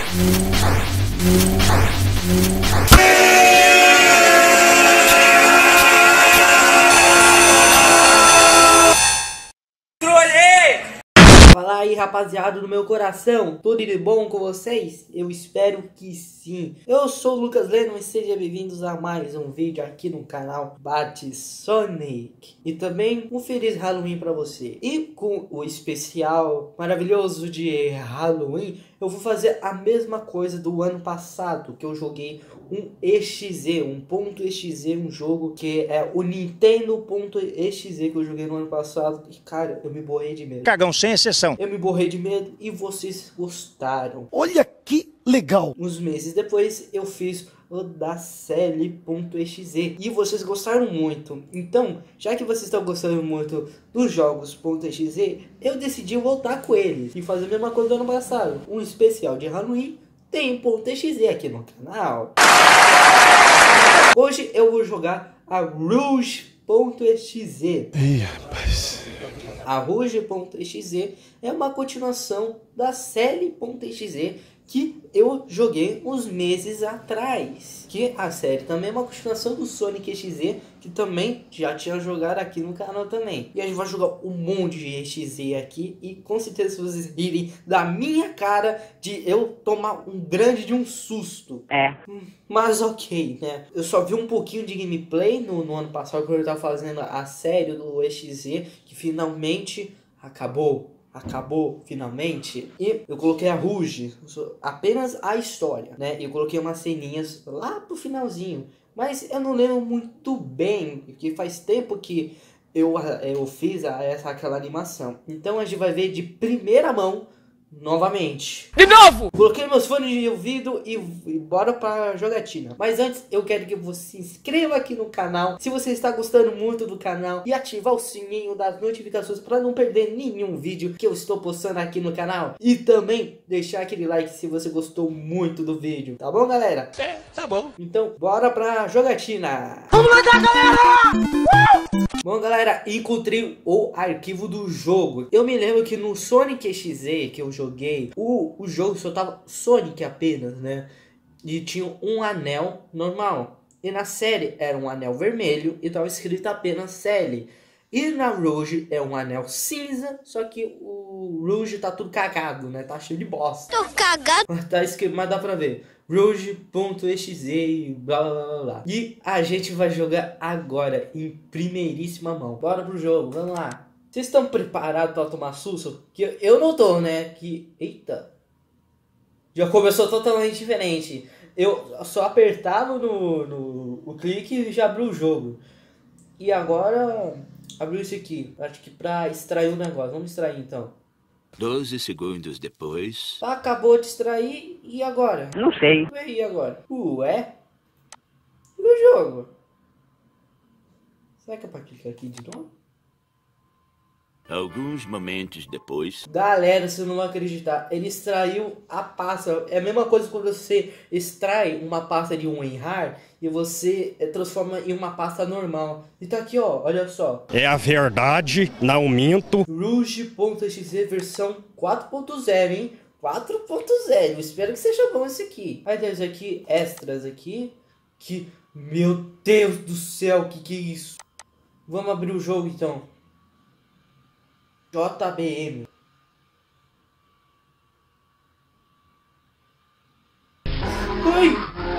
Fala aí, rapaziada do meu coração, tudo de bom com vocês? Eu espero que sim. Eu sou o Lucas Leno e sejam bem-vindos a mais um vídeo aqui no canal Bate Sonic. E também um feliz Halloween pra você. E com o especial maravilhoso de Halloween, eu vou fazer a mesma coisa do ano passado, que eu joguei um EXE, um ponto .exe, um jogo que é o Nintendo.exe que eu joguei no ano passado. E cara, eu me borrei de medo. Cagão, sem exceção. Eu me borrei de medo e vocês gostaram. Olha que legal. Uns meses depois eu fiz o da série.exe e vocês gostaram muito. Então, já que vocês estão gostando muito dos jogos .exe, eu decidi voltar com eles e fazer a mesma coisa do ano passado. Um especial de Halloween tem .exe aqui no canal. Hoje eu vou jogar a Rouge.exe. Ih, rapaz. A Rouge.exe é uma continuação da série.exe que eu joguei uns meses atrás. Que a série também é uma continuação do Sonic EXE, que também já tinha jogado aqui no canal também. E a gente vai jogar um monte de EXE aqui e com certeza vocês rirem da minha cara de eu tomar um grande de um susto. Mas ok, né? Eu só vi um pouquinho de gameplay no ano passado quando eu tava fazendo a série do EXE, que finalmente acabou finalmente. E eu coloquei a Rouge, apenas a história, né? E eu coloquei umas ceninhas lá pro finalzinho, mas eu não lembro muito bem, porque faz tempo que eu fiz aquela animação. Então a gente vai ver de primeira mão novamente. De novo! Coloquei meus fones de ouvido e bora pra jogatina. Mas antes eu quero que você se inscreva aqui no canal, se você está gostando muito do canal, e ativar o sininho das notificações para não perder nenhum vídeo que eu estou postando aqui no canal. E também deixar aquele like se você gostou muito do vídeo. Tá bom, galera? É, tá bom. Então bora pra jogatina. Vamos lá, galera! Bom, galera, encontrei o arquivo do jogo. Eu me lembro que no Sonic EXE que eu joguei, o jogo só tava Sonic apenas, né? E tinha um anel normal. E na série era um anel vermelho e tava escrito apenas série. E na Rouge é um anel cinza, só que o Rouge tá tudo cagado, né? Tá cheio de bosta. Tô cagado. Tá escrito, mas dá pra ver. Rouge.exe e blá blá blá blá. E a gente vai jogar agora em primeiríssima mão. Bora pro jogo, vamos lá. Vocês estão preparados para tomar susto? Que eu não tô, né? Que eita. Já começou totalmente diferente. Eu só apertava no clique e já abriu o jogo. E agora abriu isso aqui. Acho que pra extrair o negócio. Vamos extrair então. 12 segundos depois. Acabou de extrair e agora? Não sei. E aí agora? Ué? E o jogo? Será que é pra clicar aqui de novo? Alguns momentos depois. Galera, você não vai acreditar. Ele extraiu a pasta. É a mesma coisa quando você extrai uma pasta de um WinRAR e você transforma em uma pasta normal. E tá aqui, ó. Olha só. É a verdade, não minto. Rouge.exe versão 4.0, hein? 4.0. Espero que seja bom esse aqui. Aí tem isso aqui, extras aqui. Que, meu Deus do céu, que é isso? Vamos abrir o jogo então. JBM. Ai!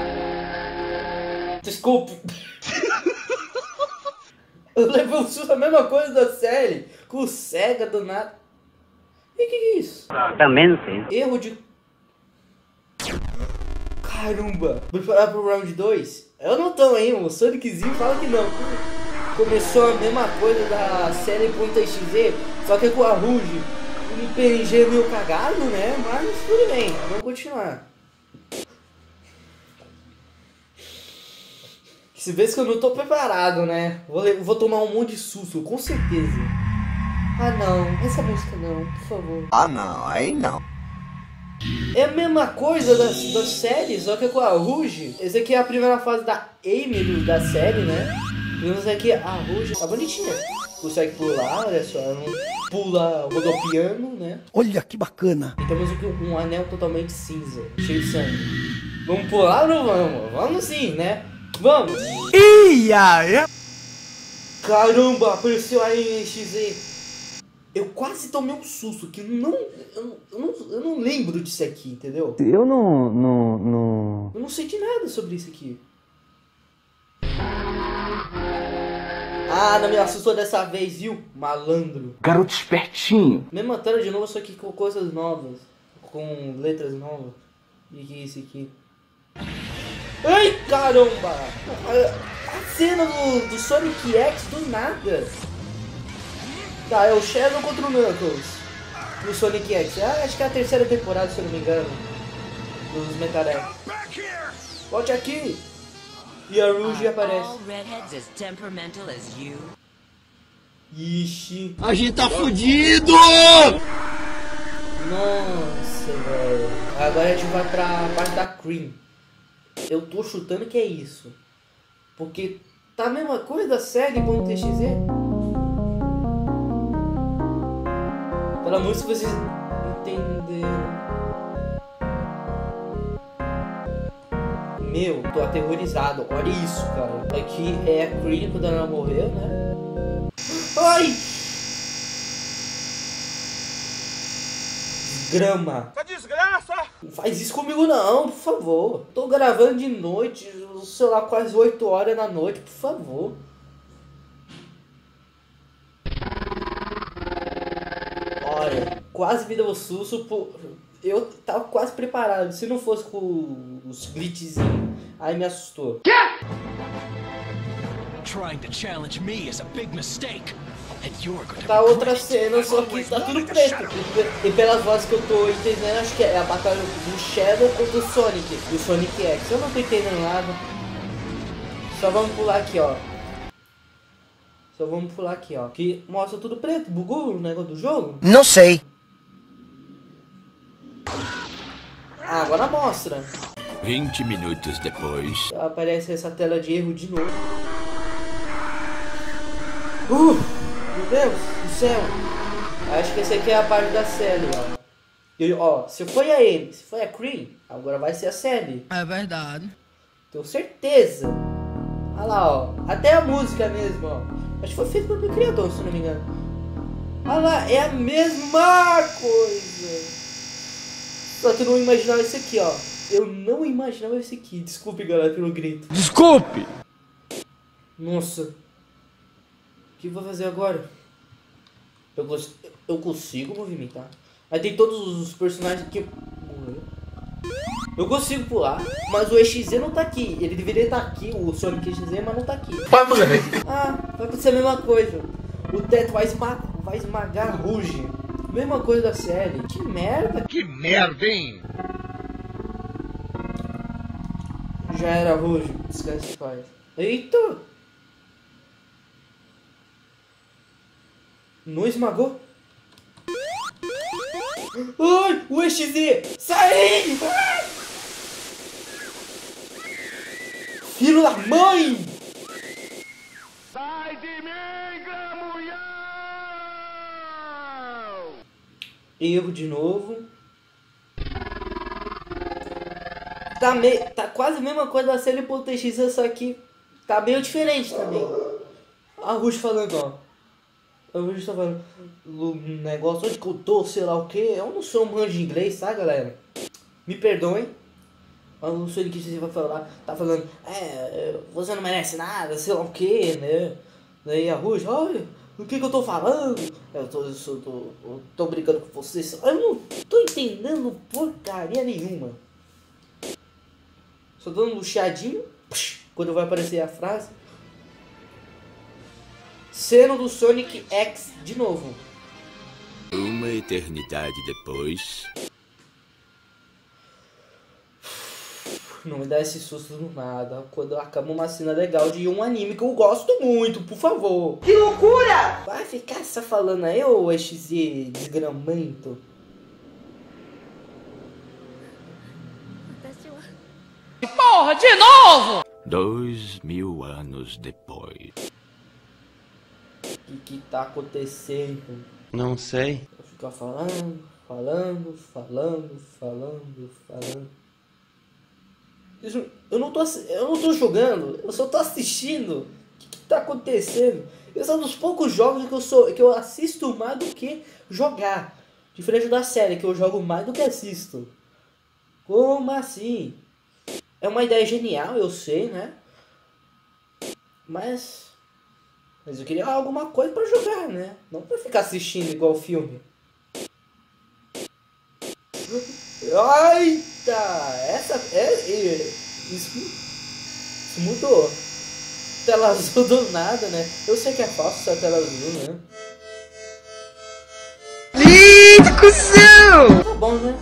Desculpe. Eu levei um susto, a mesma coisa da série. Com o Sega do nada. E que é isso? Também não sei. Erro de... Caramba. Preparar pro round 2? Eu não tô, hein? O Soniczinho fala que não. Começou a mesma coisa da série.exe, só que com a Rouge. Um PNG meio cagado, né? Mas tudo bem, vamos continuar. Se vê que eu não tô preparado, né? Vou tomar um monte de susto, com certeza. Ah não, essa música não, por favor. Ah não, aí não. É a mesma coisa das séries, só que com a Rouge. Essa aqui é a primeira fase da Amy da série, né? Vemos aqui a Rouge, tá bonitinha. consegue pular, olha só, não pula rodopiando, né? Olha que bacana. E temos aqui um anel totalmente cinza, cheio de sangue. Vamos pular ou não vamos? Vamos sim, né? Vamos! Ia! Caramba, apareceu aí em XZ. Eu quase tomei um susto, que eu não lembro disso aqui, entendeu? Eu não... Eu não sei de nada sobre isso aqui. Ah, não me assustou dessa vez, viu? Malandro. Garoto espertinho. Mesma tela de novo, só que com coisas novas. Com letras novas. E que é isso aqui? Ai, caramba! A cena do Sonic X do nada. Tá, é o Shadow contra o Knuckles. No Sonic X. Acho que é a terceira temporada, se eu não me engano. Dos Metalhead. Volte aqui! E a Rouge aparece. Ixi. A gente tá fudido! Nossa, velho. Agora a gente vai pra parte da Cream. Eu tô chutando que é isso. Porque tá a mesma coisa da série.txe. Pelo amor de vocês entenderam. Meu, tô aterrorizado. Olha isso, cara. Aqui é a Cream quando ela morreu, né? Ai! Grama. Que desgraça! Não faz isso comigo não, por favor. Tô gravando de noite, o celular quase 8 horas da noite, por favor. Olha, quase me deu um susto por... Eu tava quase preparado, se não fosse com os glitchzinhos, aí me assustou. Tá outra cena, só que tá tudo preto. E pelas vozes que eu tô entendendo, acho que é a batalha do Shadow contra o Sonic, do Sonic X. Eu não tô entendendo nada. Só vamos pular aqui, ó. Só vamos pular aqui, ó. Que mostra tudo preto. Bugou o negócio do jogo? Não sei. Ah, agora mostra. 20 minutos depois. Aparece essa tela de erro de novo. Meu Deus do céu. Acho que essa aqui é a parte da Sally, ó. E, ó, se foi a Amy, se foi a Cream, agora vai ser a Sally. É verdade. Tenho certeza. Olha lá, ó. Até a música mesmo, ó. Acho que foi feito pelo criador, se não me engano. Olha lá, é a mesma coisa. Só que eu não imaginava isso aqui, ó. Eu não imaginava isso aqui. Desculpe, galera, pelo grito. Desculpe! Nossa. O que eu vou fazer agora? Eu consigo movimentar. Aí tem todos os personagens que morreram. Eu consigo pular, mas o EXZ não tá aqui. Ele deveria estar aqui, o Sonic EXZ, mas não tá aqui. Ah, vai acontecer a mesma coisa. O teto vai esmagar a Rouge. Mesma coisa da série. Que merda. Que merda, hein? Já era Rouge. Esquece que faz. Eita. Não esmagou? Ai, o EXZ! Sai! Filho da mãe! Sai de mim, gramulhão! Erro de novo. Tá quase a mesma coisa da série.txe, só que tá meio diferente também. A Rouge falando, ó. A Rouge tá falando do negócio onde que eu tô, sei lá o que. Eu não sou um manjo de inglês, tá, galera? Me perdoem. O Sonic vai falar, tá falando, você não merece nada, sei lá o que, né? Daí a Rouge, olha, o que eu tô falando? Eu tô brincando com vocês. Eu não tô entendendo porcaria nenhuma. Só dando um chiadinho quando vai aparecer a frase. Cena do Sonic X de novo. Uma eternidade depois. Não me dá esse susto do nada. Quando acaba uma cena legal de um anime que eu gosto muito, por favor. Que loucura! Vai ficar só falando aí, ô EXZ desgramento. Porra, de novo! 2000 anos depois. que tá acontecendo? Não sei. Eu ficar falando. Isso, eu não tô jogando, eu só tô assistindo. O que tá acontecendo? Esse é um dos poucos jogos que eu assisto mais do que jogar. Diferente da série, que eu jogo mais do que assisto. Como assim? É uma ideia genial, eu sei, né? Mas eu queria alguma coisa pra jogar, né? Não pra ficar assistindo igual filme. Eita! Isso mudou. Tela azul do nada, né? Eu sei que é falso essa tela azul, né? Discussão! Tá bom, né?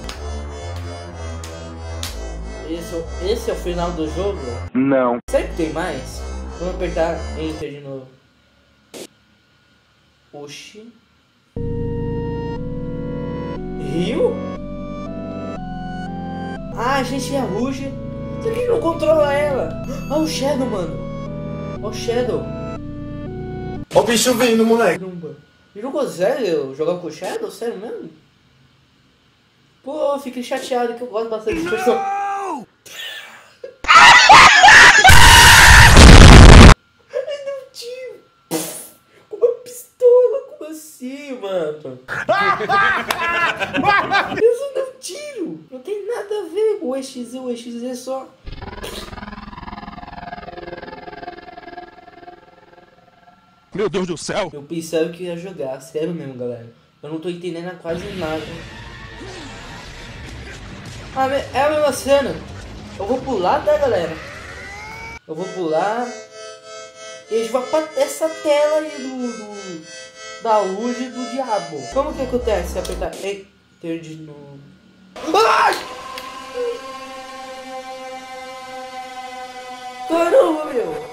Esse é o final do jogo? Não. Será que tem mais? Vamos apertar Enter de novo. Oxi. Rio? Ah, a gente é a Ruge. Por que não controla ela? Ah, o Shadow, mano. Ó o Shadow. Ó o bicho vindo, moleque. Caramba. E não consegue jogar com o Shadow? Sério mesmo? Pô, eu fiquei chateado que eu gosto bastante desse personagem. Ai, deu um tiro. Com uma pistola, como assim, mano? Eu só dei um tiro. Não tem nada a ver com o EXZ. O EXZ é só... Meu Deus do céu. Eu pensava que ia jogar, sério mesmo, galera. Eu não tô entendendo quase nada. Ah, é a mesma cena. Eu vou pular, tá, galera? Eu vou pular. E a gente vai pra essa tela aí da luz e do diabo. Como que acontece se apertar Enter de novo? Ai! Caramba, meu!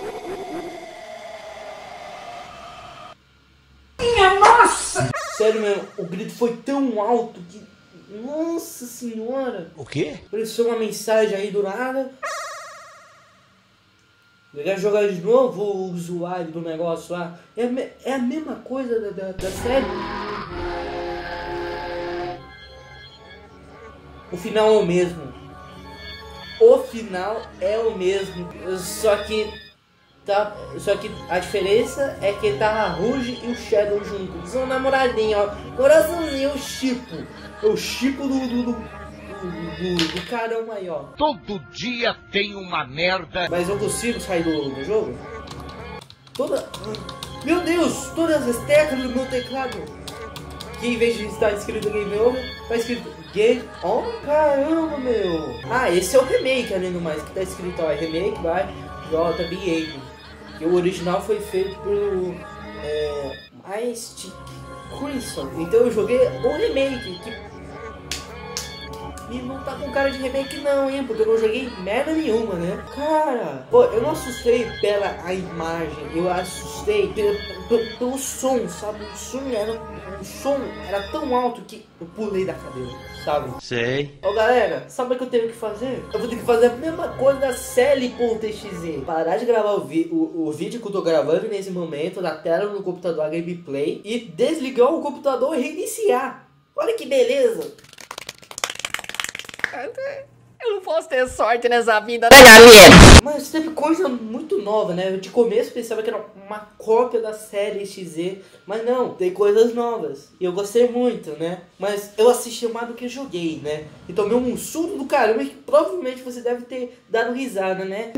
Sério mesmo, o grito foi tão alto que... Nossa senhora! O quê? Apareceu uma mensagem aí do nada. Ligar jogar de novo o usuário do negócio lá. É a mesma coisa da série. O final é o mesmo. O final é o mesmo. Só que a diferença é que tá a Ruge e o Shadow juntos. Eles são namoradinhos, ó. Coraçãozinho, o Chipo. É o Chipo do carão aí, ó. Todo dia tem uma merda. Mas eu consigo sair do jogo? Meu Deus! Todas as teclas do meu teclado. Que em vez de estar escrito Game Over, tá escrito Game On. Caramba, meu! Ah, esse é o remake, além do mais. Que tá escrito, ó, remake by JBA. Que o original foi feito por Mystic Crimson. Então eu joguei o remake. E não tá com cara de remake não, hein? Porque eu não joguei merda nenhuma, né? Cara, pô, eu não assustei pela imagem. Eu assustei pelo som, sabe? O som era tão alto que eu pulei da cadeira, sabe? Sei. Ô galera, sabe o que eu tenho que fazer? Eu vou ter que fazer a mesma coisa da Sally.exe. Parar de gravar o vídeo que eu tô gravando nesse momento na tela do computador, a gameplay, e desligar o computador e reiniciar. Olha que beleza. Eu não posso ter sorte nessa vida, né, galera? Mas teve coisa muito nova, né? Eu de começo pensava que era uma cópia da série XZ, mas não, tem coisas novas. E eu gostei muito, né? Mas eu assisti mais do que joguei, né? E tomei um susto do caramba que provavelmente você deve ter dado risada, né?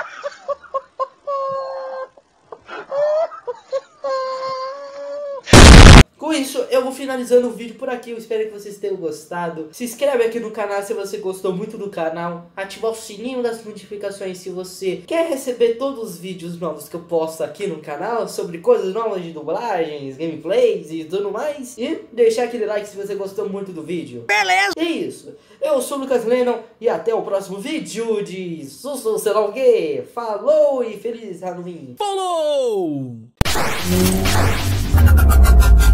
Com isso, eu vou finalizando o vídeo por aqui. Eu espero que vocês tenham gostado. Se inscreve aqui no canal se você gostou muito do canal. Ativa o sininho das notificações se você quer receber todos os vídeos novos que eu posto aqui no canal sobre coisas novas de dublagens, gameplays e tudo mais. E deixar aquele like se você gostou muito do vídeo. Beleza! É isso. Eu sou o Lucas Lennon e até o próximo vídeo de Susto, sei lá o quê. Falou e feliz Halloween. Falou!